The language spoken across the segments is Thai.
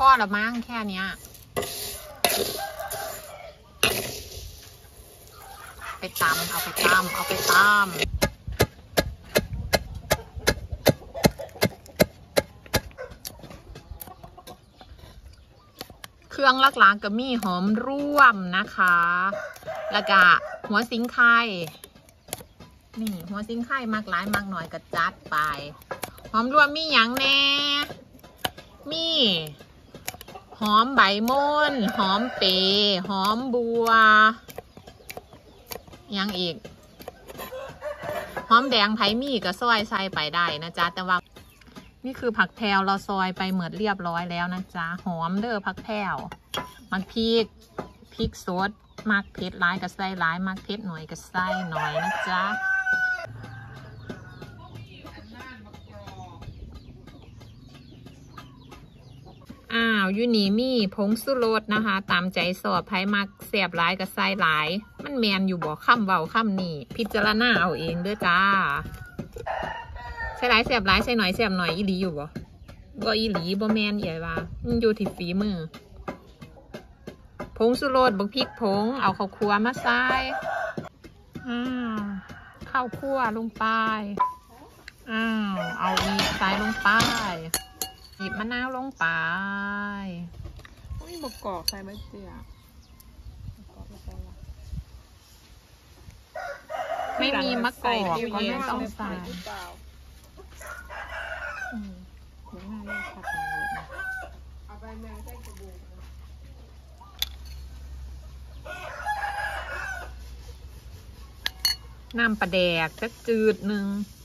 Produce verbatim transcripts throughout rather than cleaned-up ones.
ละมั้งแค่เนี้ยไปตำเอาไปตำเอาไปตำเครื่องลักหลักกับมีหอมร่วมนะคะแล้วก็หัวสิงไข่นี่หัวสิงไข่มากหลายมากหน่อยก็จัดไปหอมรวมมีอย่างแน่มีหอมใบม่นหอมเปรหอมบัวยังอีกหอมแดงไผ่มีก็ซอยใส่ไปได้นะจ๊ะแต่ว่านี่คือผักแพรวเราซอยไปเหมือนเรียบร้อยแล้วนะจ๊ะหอมเด้อผักแพรวมันพริกพริกสดมักเผ็ดร้ายก็ใส่ร้ายมักเผ็ดหน่อยก็ใส่หน่อยนะจ๊ะอ้าวยูนี่มีผงสุรสนะคะตามใจสอบไผ่มักแสบหลายกับไส้หลายมันแมนอยู่บ่ค่ำเบาค่ำนี่พิจารณาเอาเองเด้อจ้าใส่หลายแสบหลายใส่หน่อยแสบหน่อยอีหลีอยู่บ่บ่อีหลีบ่แมนใหญ่ว่ามันอยู่ที่ฝีมือผงสุรสบักพริกผงเอาข้าวคั่วมาใส่อ้าวข้าวคั่วลงไปอ้าวเอาอีกใส่ลงไปหยิบมะนาวลงไปอุ้ยบกกอกใส่มะเขือไม่มีมะกอกก็ไม่ต้องใส่น้ำปลาแดกจะจืดหนึ่ง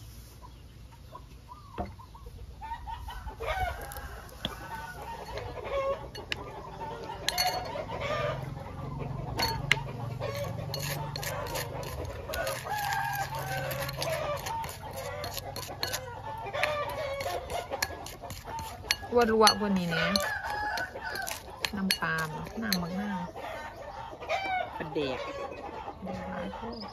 วัวรัววันนี้เนี่ยน้ำปลาน้ำบักหน้าปลาแดกเดี๋ยวร้ายพวก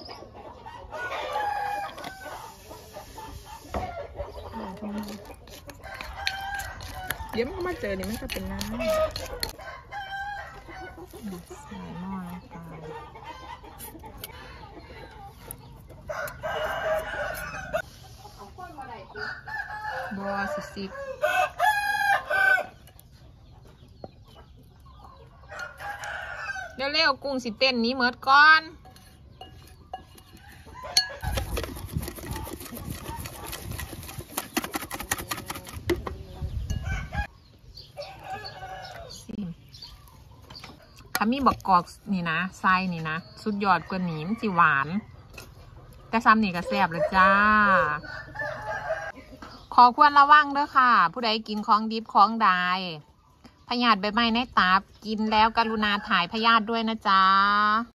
เดี๋ยวมันมาเจอเนี่ยมันก็เป็นน้ำใส่หม้อลงไปบัวสิสิเร็วๆกุ้งสิเต้นนี้เมิดก่อนถ้ามีบักกอกนี่นะไส้นี่นะสุดยอดกว่านี้มันสิหวานแต่ซ้ำนี่ก็แซ่บเลยจ้าขอควรระวังเด้อค่ะผู้ใดกินของดิบของดายพยาธิใบไม้ในตับกินแล้วกรุณาถ่ายพยาธิด้วยนะจ๊ะ